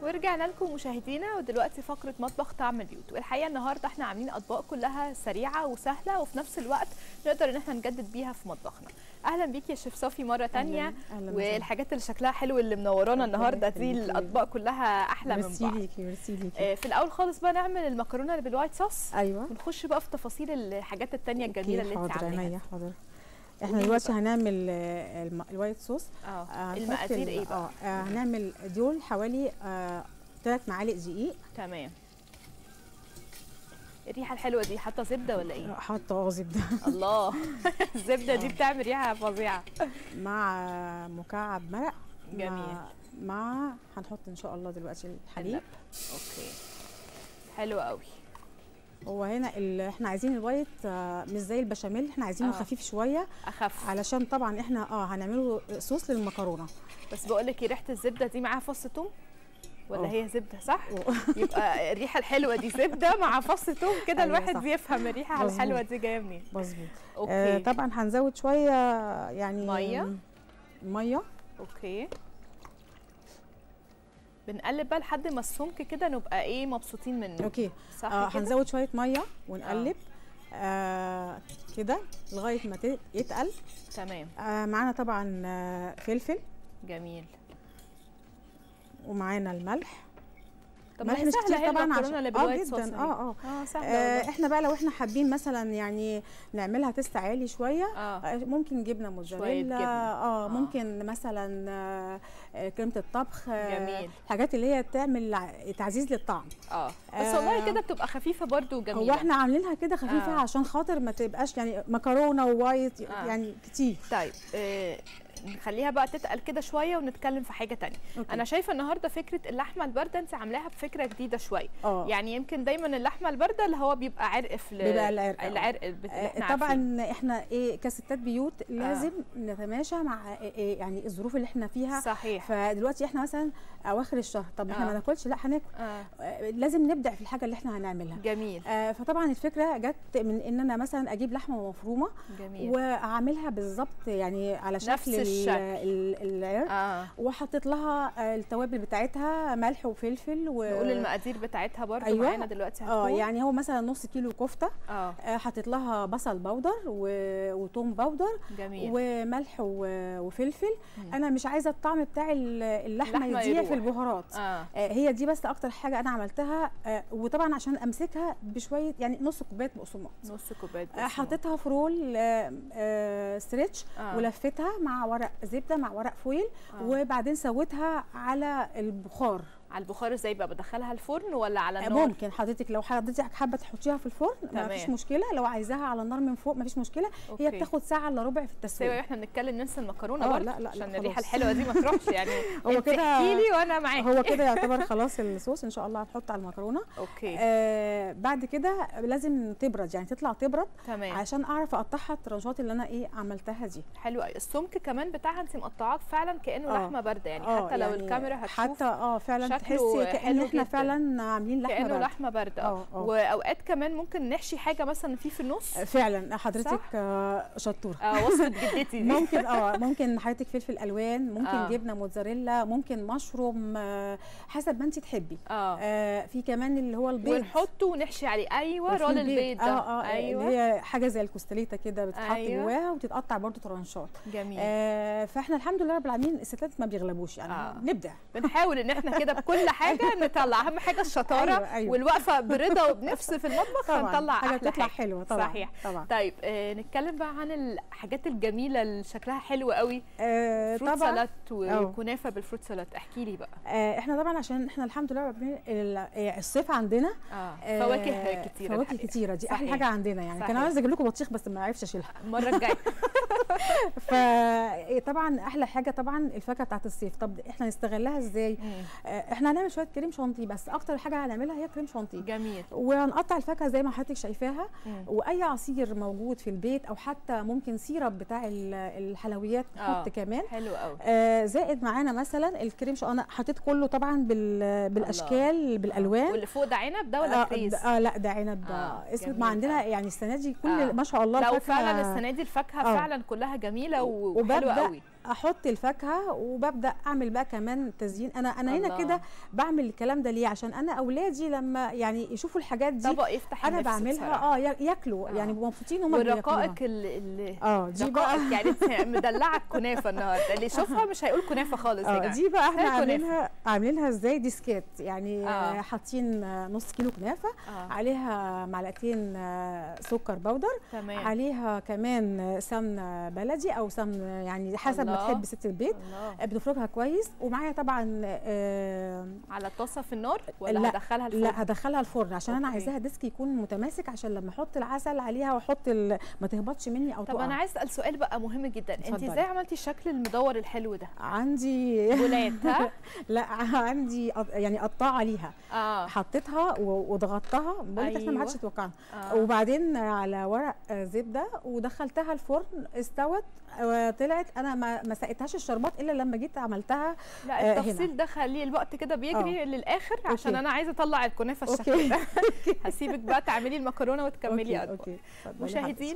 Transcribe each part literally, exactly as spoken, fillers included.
ورجعنا لكم مشاهدينا، ودلوقتي فقره مطبخ طعم البيوت. والحقيقه النهارده احنا عاملين اطباق كلها سريعه وسهله وفي نفس الوقت نقدر ان احنا نجدد بيها في مطبخنا. اهلا بيكي يا شيف صافي مره ثانيه، والحاجات اللي شكلها حلو اللي منورانا النهارده دي الاطباق كلها احلى من بعض. ميرسي ليكي ميرسي ليكي. في الاول خالص بقى نعمل المكرونه اللي بالوايت صوص. ايوه، ونخش بقى في تفاصيل الحاجات الثانيه الجميله اللي انت عاملاها. حاضر حاضر. احنا دلوقتي هنعمل الوايت صوص. اه المقادير ايه بقى؟ اه هنعمل دول حوالي آه ثلاث معالق دقيق. تمام. الريحه الحلوه دي حاطه زبده ولا ايه؟ حاطه اه زبده. الله، الزبده دي بتعمل ريحه فظيعه. مع مكعب مرق. جميل. مع, مع هنحط ان شاء الله دلوقتي الحليب. اوكي، حلو قوي. هو هنا اللي احنا عايزين الوايت آه مش زي البشاميل، احنا عايزينه آه. خفيف شويه، اخف، علشان طبعا احنا اه هنعمله صوص للمكرونه. بس بقول لك ريحه الزبده دي معاها فص ثوم ولا أوه. هي زبده صح؟ أوه. يبقى الريحه الحلوه دي زبده مع فص ثوم كده. أيوة الواحد صح. بيفهم الريحه مزبوط. الحلوه دي جايه منين. مظبوط. اوكي. آه طبعا هنزود شويه يعني ميه ميه. اوكي. بنقلب بقى لحد ما السمك كده نبقى ايه مبسوطين منه. اوكي صح. آه هنزود شويه ميه ونقلب آه كده لغايه ما يتقل. تمام. آه معانا طبعا آه فلفل. جميل. ومعانا الملح. طب ما هي سهله طبعا عشان اللي اه جدا اه اه اه سهله. آه احنا بقى لو احنا حابين مثلا يعني نعملها تست عالي شويه آه. ممكن جبنه موتزاريلا اه, آه ممكن مثلا آه كريمه الطبخ. جميل. الحاجات اللي هي تعمل تعزيز للطعم. اه بس آه والله كده بتبقى خفيفه برده وجميله. هو احنا عاملينها كده خفيفه آه. عشان خاطر ما تبقاش يعني مكرونه ووايت آه. يعني كتير. طيب آه نخليها بقى تتقل كده شويه ونتكلم في حاجه ثانيه. انا شايفه النهارده فكره اللحمه البارده انت عاملاها بفكره جديده شويه. أوه. يعني يمكن دايما اللحمه البارده اللي هو بيبقى عرق في بيبقى العرق العرق اللي احنا طبعا عارفين. احنا ايه كستات بيوت لازم آه. نتماشى مع إيه يعني الظروف اللي احنا فيها. صحيح. فدلوقتي احنا مثلا اواخر الشهر، طب احنا آه. ما ناكلش، لا هناكل. آه. آه. لازم نبدع في الحاجه اللي احنا هنعملها. جميل. آه فطبعا الفكره جت من ان انا مثلا اجيب لحمه مفرومه. جميل. واعملها بالظبط يعني على شكل نفس الشكل العرق. آه. وحطيت لها التوابل بتاعتها ملح وفلفل و... نقول المقادير بتاعتها برضو. أيوة. معانا دلوقتي هتكون اه يعني هو مثلا نص كيلو كفته. اه حطيت لها بصل بودر و... وتوم بودر. جميل. وملح و... وفلفل. مم. انا مش عايزه الطعم بتاع اللحمه يضيع في البهارات. آه. آه هي دي بس اكتر حاجه انا عملتها. آه وطبعا عشان امسكها بشويه يعني نص كوبايه بقسماط. نص كوبايه بقسماط. آه حطيتها في رول آه آه ستريتش. آه. ولفتها مع ورق زبده مع ورق فويل. آه. وبعدين سويتها على البخار. على البخار ازاي بقى؟ بدخلها الفرن ولا على النار؟ ممكن حضرتك لو حضرتك حابه تحطيها في الفرن ما فيش مشكله، لو عايزاها على النار من فوق ما فيش مشكله. أوكي. هي بتاخد ساعه الا ربع في التسويه. ايوه احنا بنتكلم ننسى المكرونه برضه. لا لا عشان لا الريحه الحلوه دي ما تروحش يعني. هو كده احكي لي وانا معاكي. هو كده يعتبر خلاص الصوص ان شاء الله هنحط على المكرونه. اوكي. آه بعد كده لازم تبرد يعني تطلع تبرد. تمام. عشان اعرف اقطعها الترانشات اللي انا ايه عملتها دي. حلو قوي. السمك كمان بتاعها انت مقطعاه فعلا كانه آه. لحمه بارده يعني. آه حتى لو يعني الكاميرا هتشوف حتى اه فعلا تحسي كأن احنا فعلا عاملين لحمه كأنه بارده. لحمه بارده. واوقات كمان ممكن نحشي حاجه مثلا فيه في النص. فعلا حضرتك آه شطوره. اه وصفه جدتي دي. ممكن اه ممكن حضرتك فلفل الوان، ممكن آه. جبنه موتزاريلا، ممكن مشروم، آه حسب ما انت تحبي. آه. اه في كمان اللي هو البيض ونحطه ونحشي عليه. ايوه رول البيض ده. اه اه ايوه اللي هي حاجه زي الكوستليتا كده بتتحط أيوة. جواها وتتقطع برده ترانشات. جميل. آه فاحنا الحمد لله رب العالمين الستات ما بيغلبوش يعني. آه. نبدع بنحاول ان احنا كده بكل حاجه نطلع. اهم حاجه الشطاره. أيوة أيوة. والوقفه برضا وبنفس في المطبخ هنطلع حاجه احلى تطلع حاجه. حلوه طبعا. صحيح طبعا. طيب آه نتكلم بقى عن الحاجات الجميله اللي شكلها حلو قوي. آه فروت طبعا. سلطات وكنافه بالفروت سلطات. احكي لي بقى. آه احنا طبعا عشان احنا الحمد لله الصيف عندنا اه فواكه كتيره. فواكه كتيره دي احلى حاجه عندنا يعني. كان عايزه اجيب لكم بطيخ بس ما عرفتش اشيلها المره الجايه. فطبعا احلى حاجه طبعا الفاكهه بتاعت الصيف. طب احنا نستغلها ازاي؟ آه احنا هنعمل شويه كريم شانتيه بس اكتر حاجه هنعملها هي كريم شانتيه. جميل. وهنقطع الفاكهه زي ما حضرتك شايفاها. مم. واي عصير موجود في البيت او حتى ممكن سيرب بتاع الحلويات نحط آه. كمان. حلو قوي. آه زائد معانا مثلا الكريم شانتيه انا حطيت كله طبعا بال بالاشكال الله. بالالوان. واللي فوق ده عنب ده ولا كريز؟ اه, آه لا ده عنب آه. اسود. ما عندنا يعني السنه دي كل آه. ما شاء الله لو فعلا السنه دي الفاكهه آه. فعلا كلها جميله وحلوه قوي. احط الفاكهه وببدا اعمل بقى كمان تزيين. انا انا هنا كده بعمل الكلام ده ليه؟ عشان انا اولادي لما يعني يشوفوا الحاجات دي طبق يفتح انا بعملها اه ياكلوا، يعني بيبقوا مبسوطين هم بياكلوها. والرقائق اللي اه دي بقى يعني مدلعه الكنافه النهارده، اللي يشوفها مش هيقول كنافه خالص. اه دي بقى احنا عاملينها عاملينها ازاي؟ ديسكات يعني آه. حاطين نص كيلو كنافه آه. عليها معلقتين سكر بودر، تمام. عليها كمان سمنه بلدي او سمن يعني حسب الله. ما تحب ست البيت. الله. بنفركها كويس، ومعايا طبعا آه على الطاسه في النار ولا هدخلها الفرن؟ لا هدخلها الفرن عشان أوكي. انا عايزاها ديسك يكون متماسك عشان لما احط العسل عليها واحط ما تهبطش مني او طب تقع. انا عايز اسال سؤال بقى مهم جدا، انت ازاي عملتي الشكل المدور الحلو ده؟ عندي بولات ها؟ لا عندي يعني قطاعه ليها اه حطيتها وضغطتها بقول لك احنا ما حدش يتوقعنا آه. وبعدين على ورق زبده ودخلتها الفرن، استوت طلعت. انا ما ما سقيتهاش الشربات الا لما جيت عملتها. لا التفصيل ده خليه الوقت كده بيجري أوه. للاخر عشان أوكي. انا عايزه اطلع الكنافه الشكل ده. هسيبك بقى تعملي المكرونه وتكملي أوكي. مشاهدين،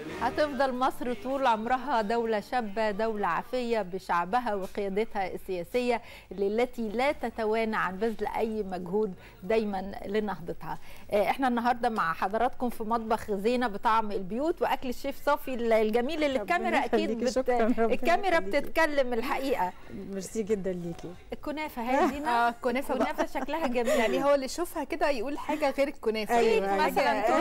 هتفضل مصر طول عمرها دوله شابه، دوله عافيه بشعبها وقيادتها السياسيه التي لا تتوانى عن بذل اي مجهود دايما لنهضتها. احنا النهارده مع حضراتكم في مطبخ زينه بطعم البيوت، واكل الشيف صافي الجميل اللي الكاميرا اكيد بت... الكاميرا بتتكلم الحقيقه. ميرسي جدا ليكي. الكنافه هي دينا. اه الكنافه كنافه شكلها جميل، يعني هو اللي يشوفها كده يقول حاجه غير الكنافه. أيوة مثلا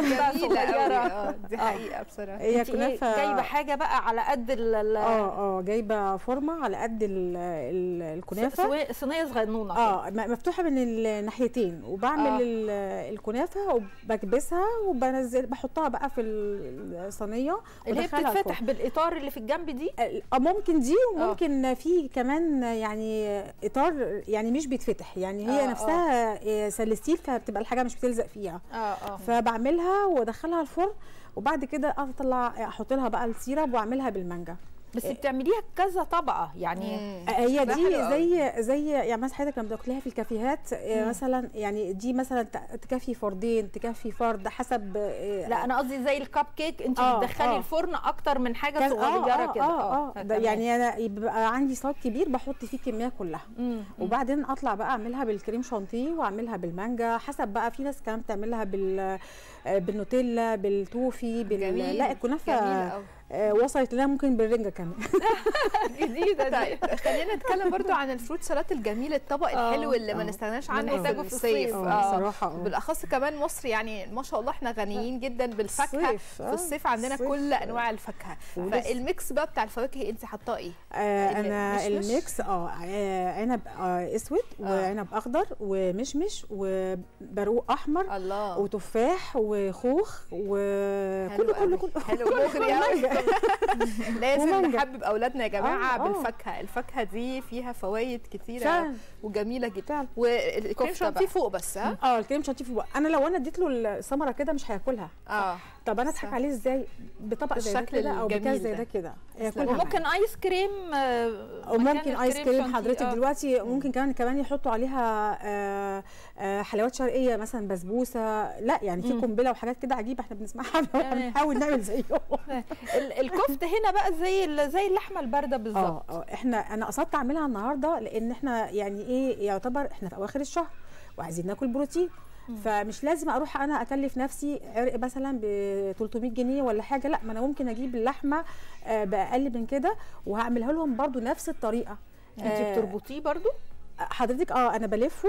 جميله. دي حقيقه بصراحه. هي كنافه جايبه حاجه بقى على قد ال اه اه جايبه فورمه على قد ال ال الكنافه، صينيه صغنونه اه مفتوحه من الناحيتين، وبعمل آه. الكنافه وبكبسها وبنزل بحطها بقى في الصينيه اللي هي بتتفتح بالاطار اللي في الجنب دي. ممكن دي وممكن أوه. في كمان يعني اطار يعني مش بيتفتح، يعني هي أوه نفسها أوه. سلستيل، فبتبقى الحاجه مش بتلزق فيها. اه اه فبعملها وادخلها الفرن، وبعد كده اطلع احط لها بقى السيرب واعملها بالمانجا. بس بتعمليها كذا طبقه يعني. هي دي زي زي يعني مثلا حضرتك لما بتاكليها في الكافيهات مثلا، يعني دي مثلا تكفي فردين، تكفي فرد حسب. لا انا قصدي زي الكب كيك، انت آه بتدخلي آه الفرن اكتر من حاجه صغيره آه كده. اه, آه, آه يعني انا بيبقى عندي صاج كبير بحط فيه الكميه كلها، مم. وبعدين اطلع بقى اعملها بالكريم شانتيه واعملها بالمانجا حسب بقى. في ناس كمان بتعملها بال بالنوتيلا بالتوفي بال... لا الكنافه آه وصلت لنا ممكن بالرنجه كمان. جديده دي. طيب خلينا نتكلم برضو عن الفروت سلطات الجميل، الطبق الحلو اللي ما نستغناش عنه في الصيف. اه صراحه بالاخص كمان مصر يعني ما شاء الله احنا غنيين جدا بالفاكهه. في الصيف عندنا الصيف. كل انواع الفاكهه. فالميكس بقى بتاع الفواكه انت حاطاه ايه؟ آه انا الميكس اه عنب آه اسود وعنب اخضر ومشمش وبرقوق احمر الله وتفاح وخوخ وكله كله كله حلو مغري قوي. لازم نحبب اولادنا يا جماعه آه بالفاكهه. الفاكهه دي فيها فوائد كتيره فعلا. وجميله جدا. والكريم شانتيه فوق بس. ها اه الكريم شانتيه فوق. انا لو انا اديت له الثمره كده مش هياكلها. اه طب انا اضحك عليه ازاي؟ بطبق زي ده كده او بكاس زي ده كده وممكن ايس كريم. وممكن ايس كريم حضرتك آه. دلوقتي ممكن كمان كمان يحطوا عليها آه آه حلويات شرقيه مثلا بسبوسه. لا يعني في قنبله وحاجات كده عجيبه احنا بنسمعها بنحاول نعمل زيهم. الكفته هنا بقى زي زي اللحمه البارده بالظبط. اه احنا انا قصدت اعملها النهارده لان احنا يعني ايه يعتبر احنا في اواخر الشهر وعايزين ناكل بروتين. فمش لازم اروح انا اكلف نفسي عرق مثلا ب ثلاثمية جنيه ولا حاجه. لا ما انا ممكن اجيب اللحمه باقل من كده وهعملها لهم برضو نفس الطريقه. انت بتربطيه برضو حضرتك؟ اه انا بلفه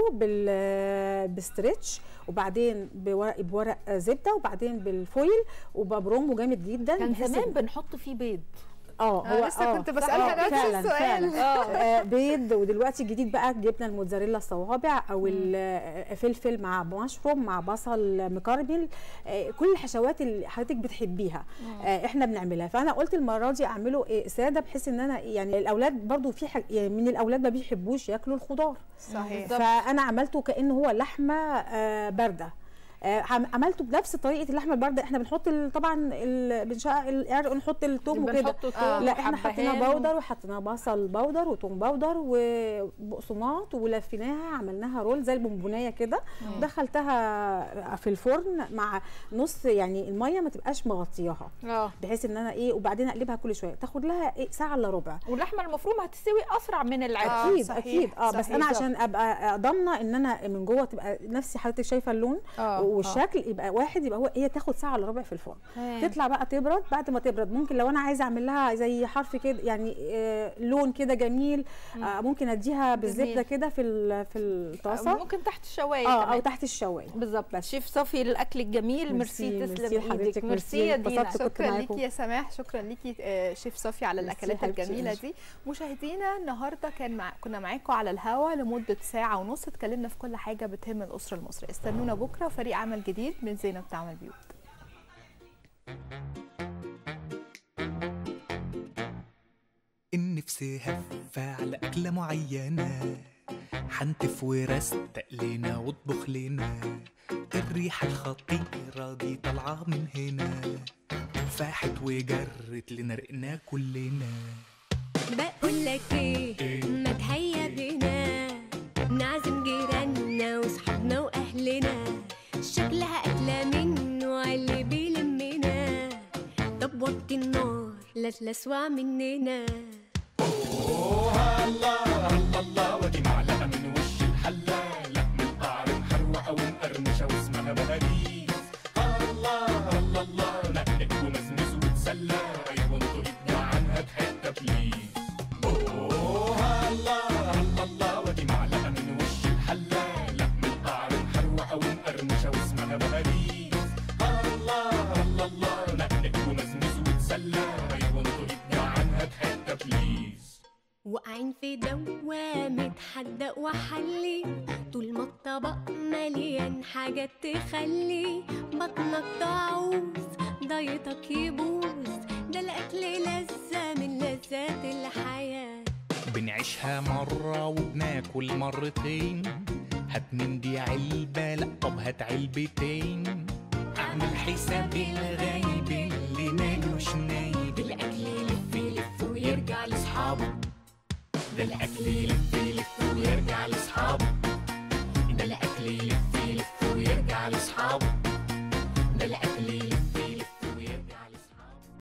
بال بستريتش وبعدين بورق بورق زبده وبعدين بالفويل وببرمه جامد جدا. كان زمان بنحط فيه بيض. اه هو لسه آه كنت بسالها نفس فعلا السؤال. فعلا آه بيض. ودلوقتي الجديد بقى جبنا الموتزاريلا الصوابع او الفلفل مع مشروم مع بصل مكرمل. آه كل الحشوات اللي حضرتك بتحبيها آه احنا بنعملها. فانا قلت المره دي اعمله إيه ساده بحيث ان انا يعني الاولاد برضو في حاجة يعني من الاولاد ما بيحبوش ياكلوا الخضار. صحيح. فانا عملته كانه هو لحمه آه بارده. آه عملته بنفس طريقه اللحمه البارده. احنا بنحط ال- طبعا ال- بنشقق العرق ونحط الثوم وكده. بنحط توم لا احنا حطينا وحبهان بودر وحطينا بصل بودر وثوم بودر وبقسماط ولفيناها عملناها رول زي البونبونيه كده. دخلتها في الفرن مع نص يعني الميه ما تبقاش مغطياها، اه بحيث ان انا ايه، وبعدين اقلبها كل شويه تاخد لها ايه ساعه الا ربع. واللحمه المفرومه هتستوي اسرع من العدس. آه، اكيد صحيح، اكيد اه بس صحيح. انا عشان ابقى ضامنه ان انا من جوه تبقى نفسي حضرتك شايفه اللون آه، والشكل يبقى واحد، يبقى هو هي تاخد ساعه الا ربع في الفرن. تمام. تطلع بقى تبرد. بعد ما تبرد ممكن لو انا عايزه اعمل لها زي حرف كده يعني آه لون كده جميل، آه ممكن اديها بالزبده جميل. كده في ال- في الطاسه ممكن تحت الشوايه اه كمان. او تحت الشوايه. بالظبط. شيف صفي الاكل الجميل، ميرسي ميرسي، تسلم ميرسي ايدك. لحضرتك، ميرسي ميرسي. يا دينا. اتبسطت كنت شكرا معاكم. ليكي يا سماح، شكرا ليكي آه، شيف صافي على ميرسي الاكلات حبيبتي. الجميله دي. مشاهدينا النهارده كان مع... كنا معاكم على الهوا لمده ساعه ونص، اتكلمنا في كل حاجه بتهم الاسره المصريه. استنونا بكره وفريق عمل جديد من زينب تعمل بيوت. النفس هفة على أكلة معينة، حنتف ورستق لنا واطبخ لنا، الريحة الخطيرة دي طالعة من هنا، فاحت وجرت لنا رقنا كلنا. بقول لك ايه، ما تهيا بينا نعزم جيراننا وصحابنا واهلنا، شكلها اكله منه اللي بيلمنا. طب وطي النار لا تلسوع مننا. اوه الله الله الله، ودي معلقه من وش الحله، لحم القعر محروقه ومقرمشه واسمها بهاريز. الله الله الله، نقلك ومزمز وتسلى، ايوه انتوا ابدع عنها بحته بليز. اوه الله الله الله، ودي معلقه من وش الحله، لحم القعر محروقه ومقرمشه واسمها بهاريز. الله الله الله، نقلك ومزمز وتسلى، ايوه انتوا ابدع عنها بحته بليز. واقعين في دوامة حدق وحلي، طول ما الطبق مليان حاجات تخلي بطنك تعوز ضيطك يبوظ. ده الأكل لذة من لذات الحياة، بنعيشها مرة وبناكل مرتين، هات من دي علبة لأ طب هات علبتين، اعمل حساب الغايب اللي مالوش نايب، الأكل يلف يلف ويرجع لأصحابه. ده الأكل يلف